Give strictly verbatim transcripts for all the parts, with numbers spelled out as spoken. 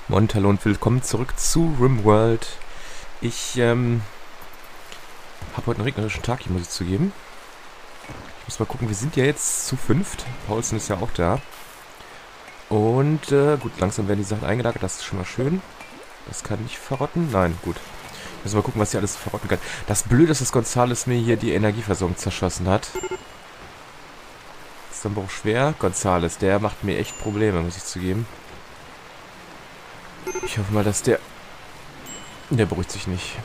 Moin, hallo und willkommen zurück zu RimWorld. Ich ähm, habe heute einen regnerischen Tag, hier muss ich zugeben. Ich muss mal gucken, wir sind ja jetzt zu fünft. Paulsen ist ja auch da. Und äh, gut, langsam werden die Sachen eingelagert, das ist schon mal schön. Das kann nicht verrotten. Nein, gut. Ich muss mal gucken, was hier alles verrotten kann. Das Blöde ist, dass Gonzales mir hier die Energieversorgung zerschossen hat. Ist dann aber auch schwer. Gonzales, der macht mir echt Probleme, muss ich zugeben. Ich hoffe mal, dass der... Der beruhigt sich nicht.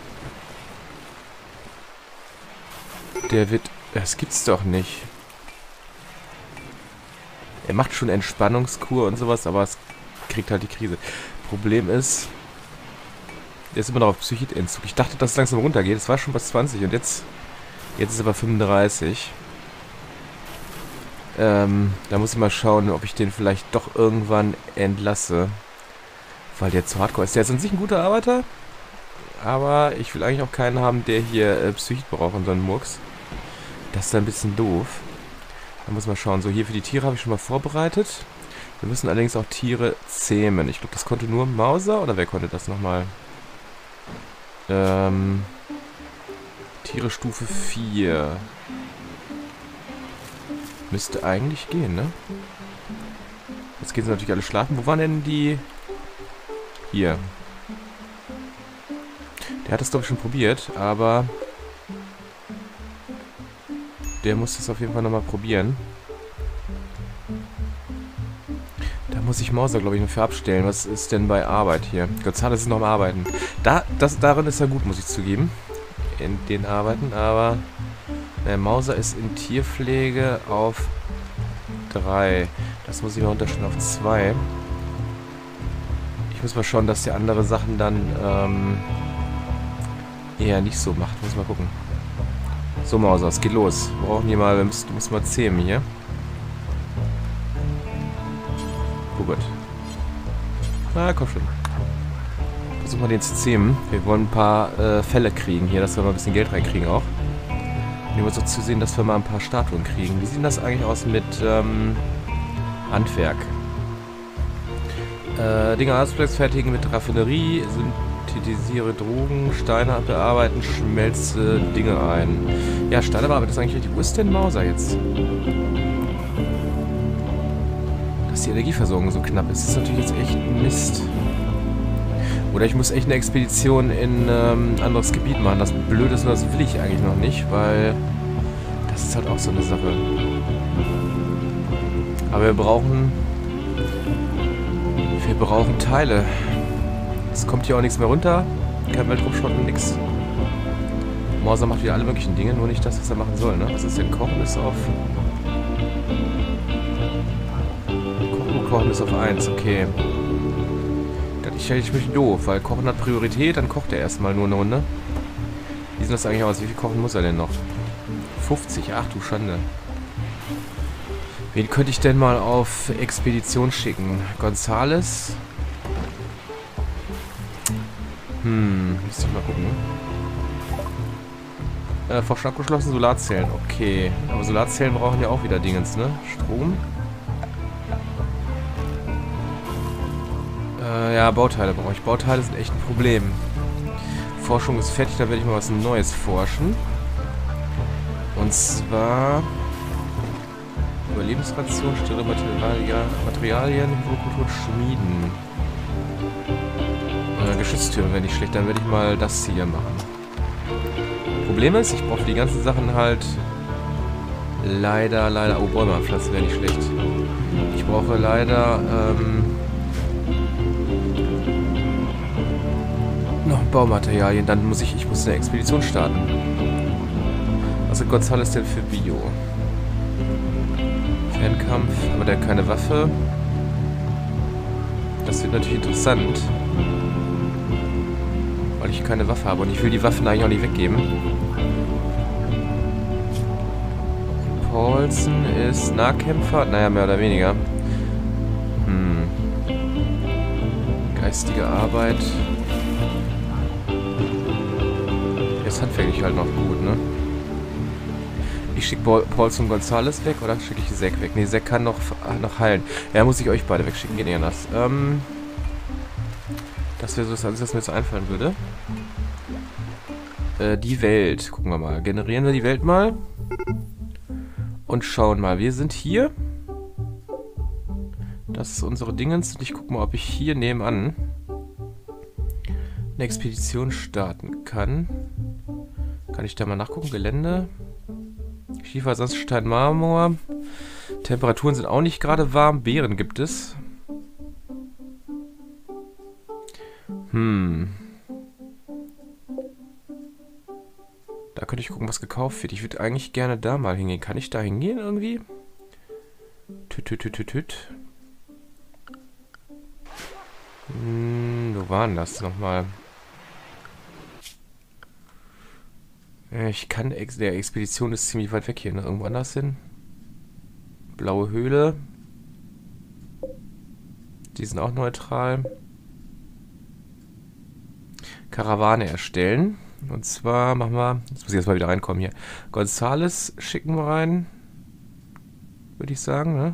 Der wird... Das gibt's doch nicht. Er macht schon Entspannungskur und sowas, aber es kriegt halt die Krise. Problem ist... Der ist immer noch auf Psychidentzug. Ich dachte, dass es langsam runtergeht. Es war schon bei zwanzig und jetzt... Jetzt ist er bei fünfunddreißig. Ähm, da muss ich mal schauen, ob ich den vielleicht doch irgendwann entlasse. Weil der zu hardcore ist. Der ist an sich ein guter Arbeiter. Aber ich will eigentlich auch keinen haben, der hier äh, Psychit braucht und so einen Murks. Das ist ein bisschen doof. Da muss man schauen. So, hier für die Tiere habe ich schon mal vorbereitet. Wir müssen allerdings auch Tiere zähmen. Ich glaube, das konnte nur Mauser. Oder wer konnte das nochmal? Ähm... Tiere Stufe vier. Müsste eigentlich gehen, ne? Jetzt gehen sie natürlich alle schlafen. Wo waren denn die... Hier. Der hat das, glaube ich, schon probiert, aber... Der muss das auf jeden Fall nochmal probieren. Da muss ich Mauser, glaube ich, noch für abstellen. Was ist denn bei Arbeit hier? Gonzales ist noch am Arbeiten. Da, das, darin ist er gut, muss ich zugeben. In den Arbeiten, aber... Der Mauser ist in Tierpflege auf drei. Das muss ich mal unterstellen auf zwei. Ich muss mal schauen, dass der andere Sachen dann ähm, eher nicht so macht. Muss mal gucken. So, Mauser, es geht los. Wir brauchen hier mal, wir müssen, du musst mal zähmen hier. Oh Gott. Na, komm schon. Versuchen wir den zu zähmen. Wir wollen ein paar äh, Fälle kriegen hier, dass wir mal ein bisschen Geld reinkriegen auch. Und wir müssen auch zusehen, dass wir mal ein paar Statuen kriegen. Wie sieht das eigentlich aus mit ähm, Handwerk? Äh, Dinge Arztplatz fertigen mit Raffinerie, synthetisiere Drogen, Steine bearbeiten, schmelze Dinge ein. Ja, Steine bearbeiten ist eigentlich richtig. Wo ist denn Mauser jetzt? Dass die Energieversorgung so knapp ist, ist natürlich jetzt echt Mist. Oder ich muss echt eine Expedition in ähm, ein anderes Gebiet machen. Das Blöde ist nur, das will ich eigentlich noch nicht, weil das ist halt auch so eine Sache. Aber wir brauchen... Wir brauchen Teile. Es kommt hier auch nichts mehr runter. Kein Weltraumschrott und nix. Mauser macht wieder alle möglichen Dinge, nur nicht das, was er machen soll, ne? Was ist denn? Kochen ist auf... Kochen, Kochen ist auf eins, okay. Ich stelle mich doof, weil Kochen hat Priorität, dann kocht er erstmal nur eine Runde. Wie sieht das eigentlich aus? Wie viel kochen muss er denn noch? fünfzig, ach du Schande. Wen könnte ich denn mal auf Expedition schicken? Gonzales? Hm, müsste ich mal gucken. Äh, Forschung abgeschlossen, Solarzellen. Okay. Aber Solarzellen brauchen ja auch wieder Dingens, ne? Strom. Äh, ja, Bauteile brauche ich. Bauteile sind echt ein Problem. Forschung ist fertig, da werde ich mal was Neues forschen. Und zwar... Überlebensration, stille Materialien, Materialien, Kultur schmieden. Äh, Geschütztüren wäre nicht schlecht, dann werde ich mal das hier machen. Problem ist, ich brauche für die ganzen Sachen halt leider, leider... Oh, Bäume anpflanzen wäre nicht schlecht. Ich brauche leider ähm, noch Baumaterialien, dann muss ich, ich muss eine Expedition starten. Was hat Gonzales denn für Bio? Fernkampf, aber der hat keine Waffe. Das wird natürlich interessant. Weil ich keine Waffe habe und ich will die Waffen eigentlich auch nicht weggeben. Paulsen ist Nahkämpfer, naja, mehr oder weniger. Hm. Geistige Arbeit. Der ist handwerklich halt noch gut, ne? Ich schicke Paulsen und Gonzales weg oder schicke ich Zack weg? Ne, Zack kann noch, noch heilen. Ja, muss ich euch beide wegschicken, geht nicht anders. Ähm, Das wäre so das Einzige, was mir jetzt einfallen würde. Äh, die Welt. Gucken wir mal. Generieren wir die Welt mal. Und schauen mal. Wir sind hier. Das ist unsere Dingens. Und ich gucke mal, ob ich hier nebenan eine Expedition starten kann. Kann ich da mal nachgucken? Gelände. Schiefer, Sandstein, Marmor. Temperaturen sind auch nicht gerade warm. Beeren gibt es. Hm. Da könnte ich gucken, was gekauft wird. Ich würde eigentlich gerne da mal hingehen. Kann ich da hingehen irgendwie? Tüt, tüt, tüt, tüt, tüt. Hm, wo waren das nochmal? Ich kann... Ex der Expedition ist ziemlich weit weg hier, ne? Irgendwo anders hin. Blaue Höhle. Die sind auch neutral. Karawane erstellen. Und zwar machen wir... Jetzt muss ich erstmal wieder reinkommen hier. Gonzales schicken wir rein. Würde ich sagen, ne?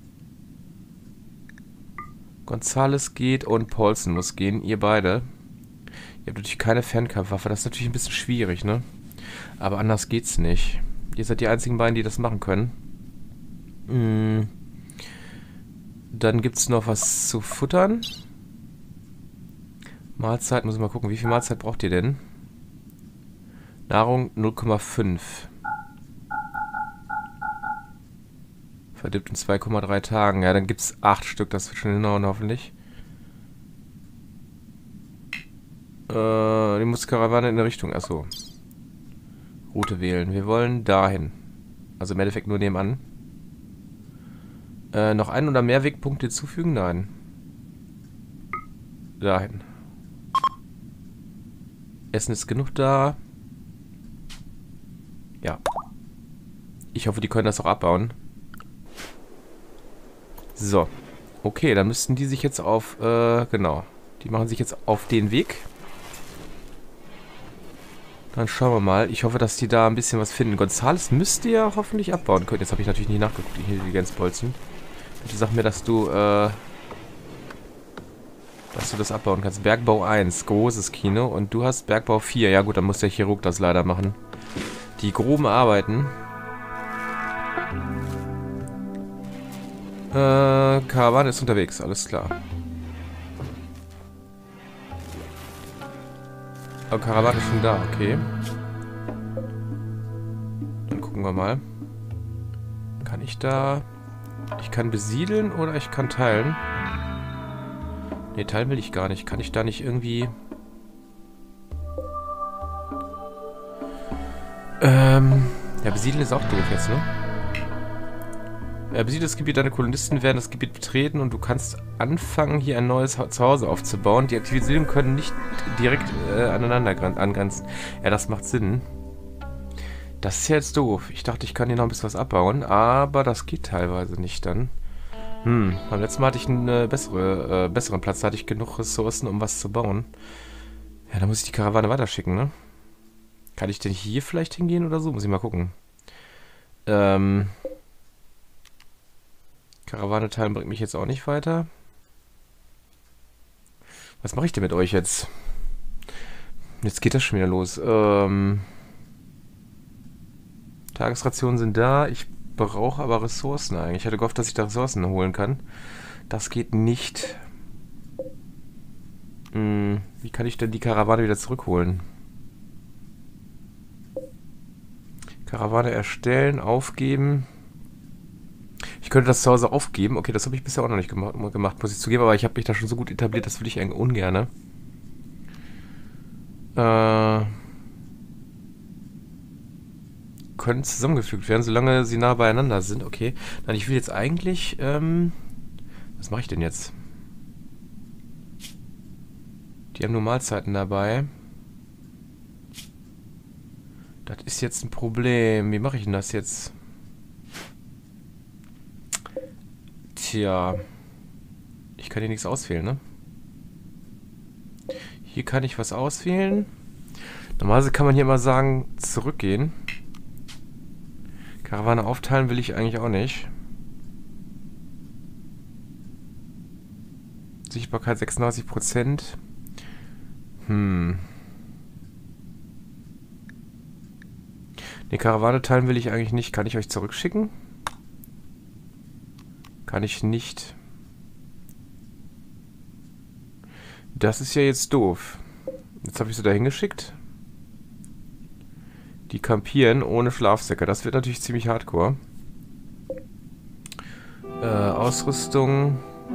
Gonzales geht und Paulson muss gehen. Ihr beide. Ihr habt natürlich keine Fernkampfwaffe. Das ist natürlich ein bisschen schwierig, ne? Aber anders geht's nicht. Ihr seid die einzigen beiden, die das machen können. Hm. Dann gibt's noch was zu futtern. Mahlzeit, muss ich mal gucken. Wie viel Mahlzeit braucht ihr denn? Nahrung null Komma fünf. Verdirbt in zwei Komma drei Tagen. Ja, dann gibt's acht Stück. Das wird schon hinhauen, hoffentlich. Äh, die muss Karawane in der Richtung. Achso. Route wählen. Wir wollen dahin. Also im Endeffekt nur nebenan. Äh, noch ein oder mehr Wegpunkte hinzufügen? Nein. Dahin. Essen ist genug da. Ja. Ich hoffe, die können das auch abbauen. So. Okay, dann müssten die sich jetzt auf... Äh, genau. Die machen sich jetzt auf den Weg. Dann schauen wir mal. Ich hoffe, dass die da ein bisschen was finden. Gonzales müsste ja hoffentlich abbauen können. Jetzt habe ich natürlich nicht nachgeguckt, die Intelligenzbolzen. Bitte sag mir, dass du, äh... dass du das abbauen kannst. Bergbau eins, großes Kino. Und du hast Bergbau vier. Ja gut, dann muss der Chirurg das leider machen. Die groben Arbeiten. Äh, Karawane ist unterwegs, alles klar. Aber Karawane ist schon da, okay. Dann gucken wir mal. Kann ich da... Ich kann besiedeln oder ich kann teilen? Ne, teilen will ich gar nicht. Kann ich da nicht irgendwie... Ähm... Ja, besiedeln ist auch doof jetzt, ne? Äh, besiedeltes Gebiet, deine Kolonisten werden das Gebiet betreten und du kannst anfangen, hier ein neues Zuhause aufzubauen. Die Aktivitäten können nicht direkt äh, aneinander angrenzen. Ja, das macht Sinn. Das ist ja jetzt doof. Ich dachte, ich kann hier noch ein bisschen was abbauen, aber das geht teilweise nicht dann. Hm, beim letzten Mal hatte ich einen äh, bessere, äh, besseren Platz, da hatte ich genug Ressourcen, um was zu bauen. Ja, dann muss ich die Karawane weiterschicken, ne? Kann ich denn hier vielleicht hingehen oder so? Muss ich mal gucken. Ähm... Karawane teilen bringt mich jetzt auch nicht weiter. Was mache ich denn mit euch jetzt? Jetzt geht das schon wieder los. Ähm, Tagesrationen sind da. Ich brauche aber Ressourcen eigentlich. Ich hatte gehofft, dass ich da Ressourcen holen kann. Das geht nicht. Hm, wie kann ich denn die Karawane wieder zurückholen? Karawane erstellen, aufgeben. Ich könnte das zu Hause aufgeben. Okay, das habe ich bisher auch noch nicht gemacht, gemacht muss ich zugeben. Aber ich habe mich da schon so gut etabliert, das würde ich eigentlich ungern. Äh, können zusammengefügt werden, solange sie nah beieinander sind. Okay. Nein, ich will jetzt eigentlich... Ähm, was mache ich denn jetzt? Die haben nur Mahlzeiten dabei. Das ist jetzt ein Problem. Wie mache ich denn das jetzt? Tja. Ich kann hier nichts auswählen, ne? Hier kann ich was auswählen. Normalerweise kann man hier immer sagen, zurückgehen. Karawane aufteilen will ich eigentlich auch nicht. Sichtbarkeit sechsunddreißig Prozent. Hm. Die Karawane teilen will ich eigentlich nicht. Kann ich euch zurückschicken? Kann ich nicht. Das ist ja jetzt doof. Jetzt habe ich sie da hingeschickt. Die kampieren ohne Schlafsäcke. Das wird natürlich ziemlich hardcore. Äh, Ausrüstung.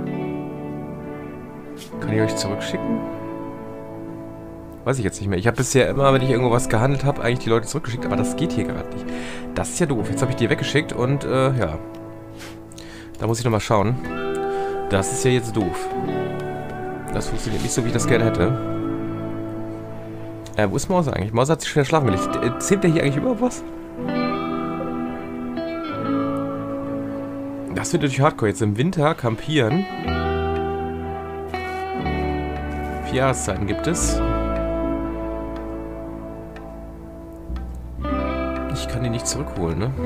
Kann ich euch zurückschicken? Weiß ich jetzt nicht mehr. Ich habe bisher immer, wenn ich irgendwo was gehandelt habe, eigentlich die Leute zurückgeschickt. Aber das geht hier gerade nicht. Das ist ja doof. Jetzt habe ich die weggeschickt und, äh, ja. Da muss ich nochmal schauen. Das ist ja jetzt doof. Das funktioniert nicht so, wie ich das gerne hätte. Äh, wo ist Mauser eigentlich? Mauser hat sich schwer schlafen gelegt. Zählt der hier eigentlich überhaupt was? Das wird natürlich hardcore. Jetzt im Winter campieren. Vier Jahreszeiten gibt es. Ich kann die nicht zurückholen, ne?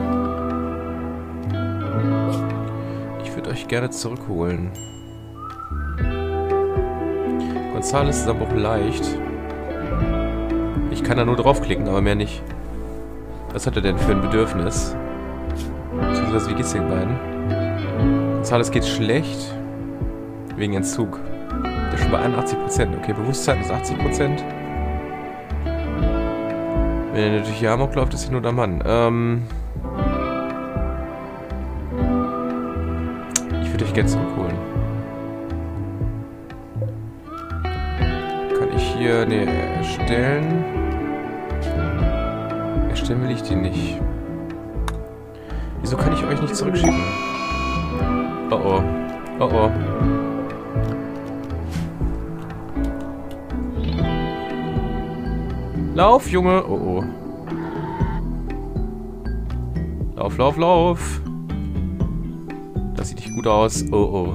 Ich würde euch gerne zurückholen. Gonzales ist aber auch leicht. Ich kann da nur draufklicken, aber mehr nicht. Was hat er denn für ein Bedürfnis? Beziehungsweise, wie geht's den beiden? Gonzales geht schlecht. Wegen Entzug. Der ist schon bei einundachtzig Prozent. Okay, Bewusstsein ist achtzig Prozent. Wenn er natürlich hier Amok läuft, ist hier nur der Mann. Ähm... Ich würde euch gerne zurückholen. Kann ich hier... Ne, erstellen... Erstellen will ich die nicht. Wieso kann ich euch nicht zurückschicken? Oh oh. Oh oh. Lauf, Junge! Oh oh. Lauf, lauf, lauf! Das sieht nicht gut aus. Oh oh.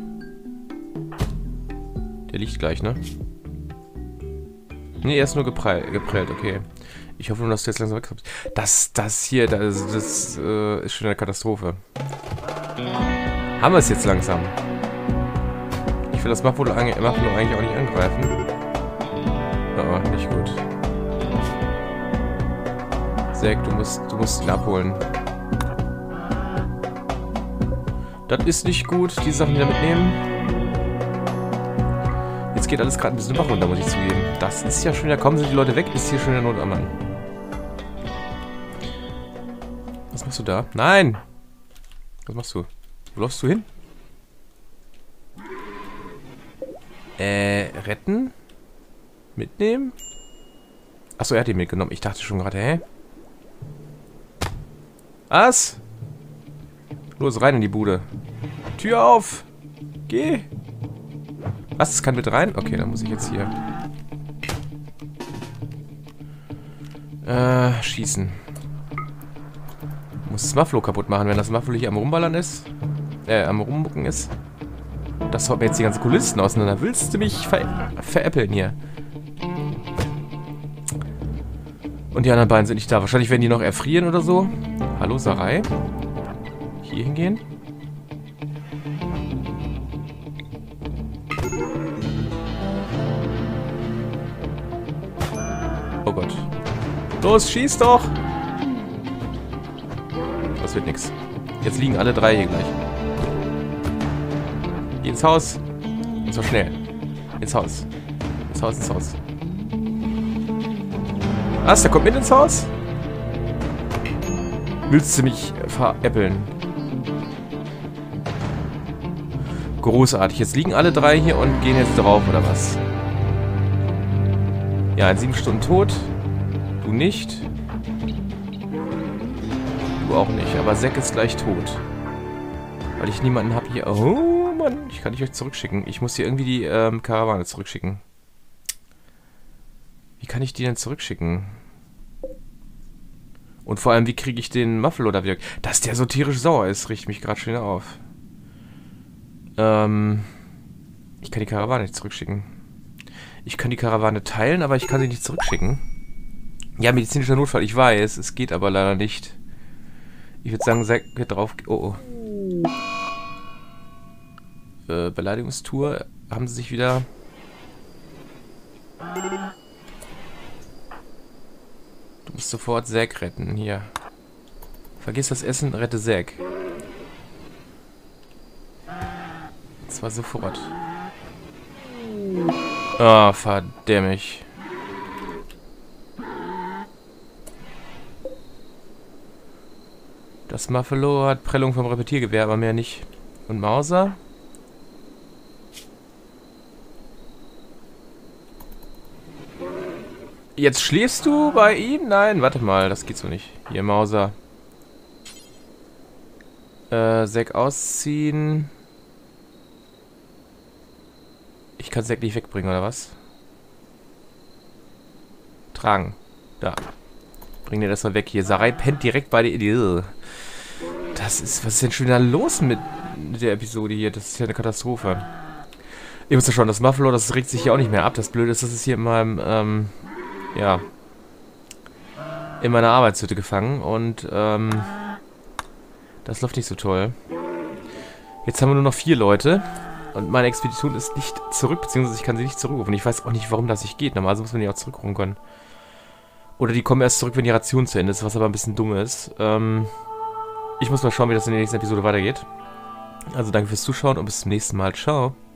Der liegt gleich, ne? Ne, er ist nur geprellt, geprellt, okay. Ich hoffe nur, dass du jetzt langsam wegkommst. Das, das hier, das, das äh, ist schon eine Katastrophe. Haben wir es jetzt langsam? Ich will das Muffalo eigentlich auch nicht angreifen. Oh, nicht gut. Zack, du musst, du musst ihn abholen. Das ist nicht gut, die Sachen wieder mitnehmen. Jetzt geht alles gerade ein bisschen Bach runter, muss ich zugeben. Das ist ja schon wieder, kommen sind die Leute weg, ist hier schon der Not am Mann. Was machst du da? Nein! Was machst du? Wo läufst du hin? Äh, retten? Mitnehmen? Achso, er hat ihn mitgenommen. Ich dachte schon gerade, hä? Was? Los, rein in die Bude. Tür auf! Geh! Was? Das kann mit rein? Okay, dann muss ich jetzt hier... Äh, schießen. Muss das Muffalo kaputt machen, wenn das Muffalo hier am Rumballern ist. Äh, am Rummucken ist. Das haut mir jetzt die ganzen Kulissen auseinander. Willst du mich ver veräppeln hier? Und die anderen beiden sind nicht da. Wahrscheinlich werden die noch erfrieren oder so. Hallo, Sarai. Hier hingehen. Oh Gott. Los, schieß doch! Das wird nix. Jetzt liegen alle drei hier gleich. Geh ins Haus. Und zwar schnell. Ins Haus. Ins Haus, ins Haus. Was? Der kommt mit ins Haus? Willst du mich veräppeln? Großartig. Jetzt liegen alle drei hier und gehen jetzt drauf, oder was? Ja, in sieben Stunden tot. Du nicht. Du auch nicht. Aber Zack ist gleich tot. Weil ich niemanden habe hier. Oh, Mann. Ich kann nicht euch zurückschicken. Ich muss hier irgendwie die ähm, Karawane zurückschicken. Wie kann ich die denn zurückschicken? Und vor allem, wie kriege ich den Muffalo da wieder... Dass der so tierisch sauer ist, riecht mich gerade schon wieder auf. Ähm... Ich kann die Karawane nicht zurückschicken. Ich kann die Karawane teilen, aber ich kann sie nicht zurückschicken. Ja, medizinischer Notfall, ich weiß. Es geht aber leider nicht. Ich würde sagen, Zack wird drauf... Oh, oh. Äh, Beleidigungstour. Haben sie sich wieder... Du musst sofort Zack retten. Hier. Vergiss das Essen, rette Zack. Und zwar sofort. Ah, oh, verdämmig. Das Muffalo hat Prellung vom Repetiergewehr, aber mehr nicht. Und Mauser? Jetzt schläfst du bei ihm? Nein, warte mal, das geht so nicht. Hier, Mauser. Äh, Zack ausziehen. Ich kann Zack nicht wegbringen, oder was? Tragen. Da. Bring dir das mal weg hier. Sarai pennt direkt bei dir. Das ist... Was ist denn schon wieder los mit der Episode hier? Das ist ja eine Katastrophe. Ihr wisst ja schon, das Muffalo, das regt sich hier auch nicht mehr ab. Das Blöde ist, das ist hier in meinem... Ähm, ja... in meiner Arbeitshütte gefangen. Und, ähm... das läuft nicht so toll. Jetzt haben wir nur noch vier Leute. Und meine Expedition ist nicht zurück, beziehungsweise ich kann sie nicht zurückrufen. Ich weiß auch nicht, warum das nicht geht. Normalerweise muss man die auch zurückrufen können. Oder die kommen erst zurück, wenn die Ration zu Ende ist, was aber ein bisschen dumm ist. Ähm, ich muss mal schauen, wie das in der nächsten Episode weitergeht. Also danke fürs Zuschauen und bis zum nächsten Mal. Ciao.